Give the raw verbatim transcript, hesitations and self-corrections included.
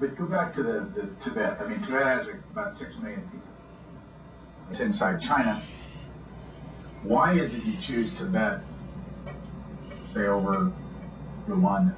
but go back to the, the Tibet. I mean, Tibet has about six million people. It's inside China. Why is it you choose Tibet, say, over Rwanda?